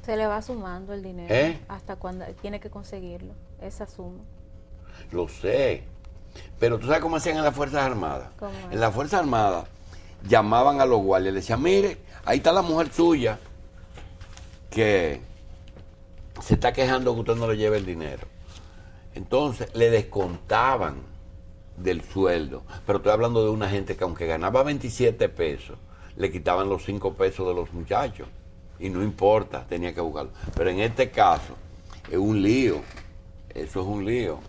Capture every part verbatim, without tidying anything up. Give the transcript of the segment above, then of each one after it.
Se le va sumando el dinero ¿Eh? hasta cuando tiene que conseguirlo, esa suma. Lo sé. Pero tú sabes cómo hacían en las Fuerzas Armadas. ¿Cómo es? En las Fuerzas Armadas llamaban a los guardias y le decían, mire, ahí está la mujer suya que se está quejando que usted no le lleve el dinero. Entonces le descontaban del sueldo. Pero estoy hablando de una gente que aunque ganaba veintisiete pesos, le quitaban los cinco pesos de los muchachos. Y no importa, tenía que buscarlo. Pero en este caso, es un lío. Eso es un lío.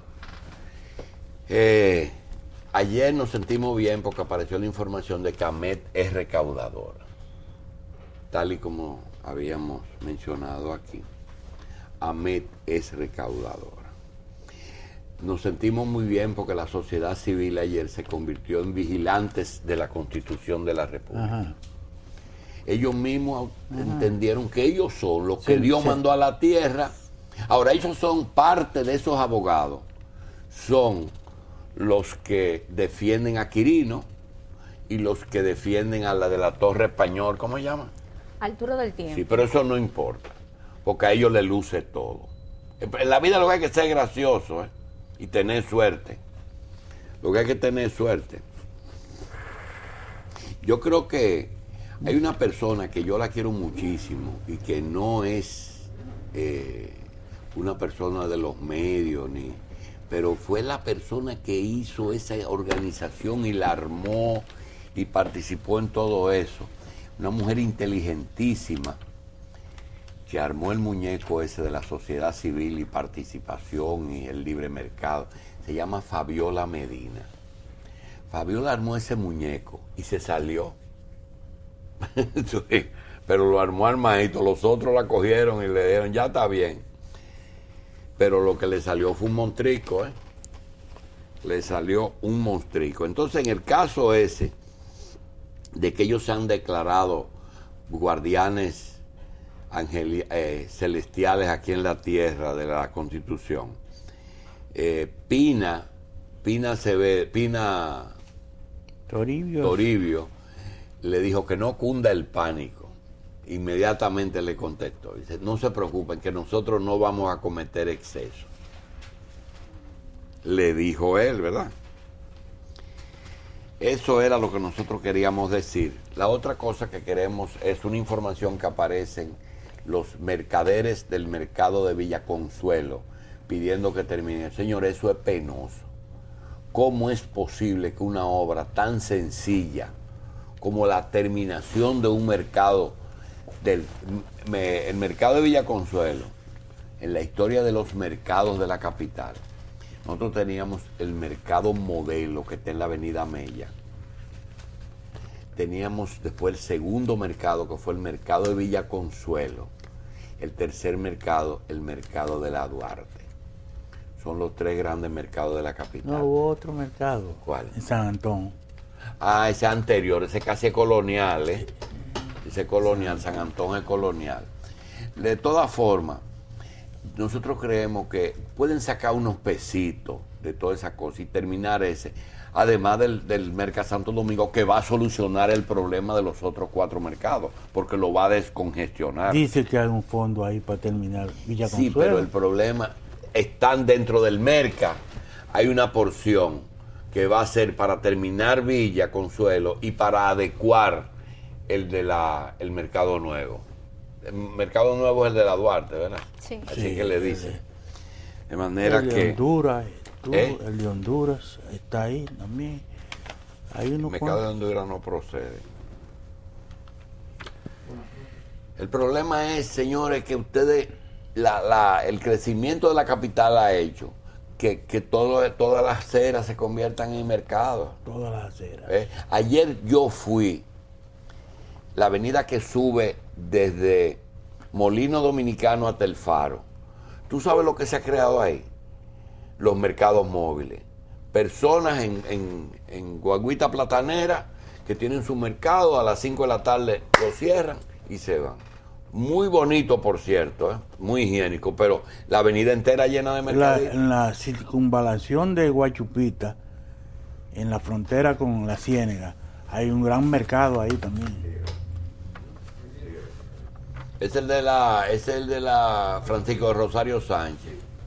Eh, ayer nos sentimos bien porque apareció la información de que Amet es recaudadora. Tal y como habíamos mencionado aquí. Amet es recaudadora. Nos sentimos muy bien porque la sociedad civil ayer se convirtió en vigilantes de la Constitución de la República. Ajá. Ellos mismos Ajá. entendieron que ellos son los que sí, Dios sí. mandó a la tierra. Ahora, ellos son parte de esos abogados. Son los que defienden a Quirino y los que defienden a la de la Torre Español, ¿cómo se llama? Arturo del Tiempo. Sí, pero eso no importa, porque a ellos les luce todo. En la vida lo que hay que ser gracioso, ¿eh? Y tener suerte. Lo que hay que tener es suerte. Yo creo que hay una persona que yo la quiero muchísimo y que no es eh, una persona de los medios, ni, pero fue la persona que hizo esa organización y la armó y participó en todo eso. Una mujer inteligentísima que armó el muñeco ese de la sociedad civil y participación y el libre mercado. Se llama Fabiola Medina. Fabiola armó ese muñeco y se salió. Sí, pero lo armó armadito, los otros la cogieron y le dijeron, ya está bien. Pero lo que le salió fue un monstrico, ¿eh? Le salió un monstrico. Entonces, en el caso ese, de que ellos se han declarado guardianes angeli- eh, celestiales aquí en la tierra de la Constitución, eh, Pina, Pina se ve, Pina Toribio. Toribio, le dijo que no cunda el pánico. Inmediatamente le contestó. Dice, no se preocupen, que nosotros no vamos a cometer exceso. Le dijo él, ¿verdad? Eso era lo que nosotros queríamos decir. La otra cosa que queremos es una información que aparecen los mercaderes del mercado de Villaconsuelo pidiendo que termine. Señor, eso es penoso. ¿Cómo es posible que una obra tan sencilla como la terminación de un mercado, del me, el mercado de Villaconsuelo, en la historia de los mercados de la capital, nosotros teníamos el mercado modelo que está en la avenida Mella, teníamos después el segundo mercado que fue el mercado de Villaconsuelo, el tercer mercado, el mercado de la Duarte. Son los tres grandes mercados de la capital. No hubo otro mercado. ¿Cuál? En San Antón. Ah, ese anterior, ese casi es colonial, ¿eh? Ese colonial, San Antón es colonial. De todas formas, nosotros creemos que pueden sacar unos pesitos de toda esa cosa y terminar ese, además del, del Mercado Santo Domingo, que va a solucionar el problema de los otros cuatro mercados, porque lo va a descongestionar. Dice que hay un fondo ahí para terminar Villaconsuelo. Sí, pero el problema, están dentro del Merca, hay una porción que va a ser para terminar Villa Consuelo y para adecuar el de la el Mercado Nuevo. El Mercado Nuevo es el de la Duarte, ¿verdad? Sí. Así Sí, que le dice. De manera el de que... Honduras, tú, ¿Eh? el de Honduras está ahí también. Hay El unos mercado de cuantos. Honduras no procede. El problema es, señores, que ustedes, la, la, el crecimiento de la capital ha hecho que, que todo, todas las aceras se conviertan en mercados. Todas las aceras. ¿Eh? Ayer yo fui, la avenida que sube desde Molino Dominicano hasta el Faro. ¿Tú sabes lo que se ha creado ahí? Los mercados móviles. Personas en, en, en guaguita platanera que tienen su mercado, a las cinco de la tarde lo cierran y se van. Muy bonito, por cierto, ¿eh? Muy higiénico, pero la avenida entera llena de La, mercadillos. en la circunvalación de Guachupita, en la frontera con la Ciénega, hay un gran mercado ahí también. Es el de la, es el de la Francisco Rosario Sánchez.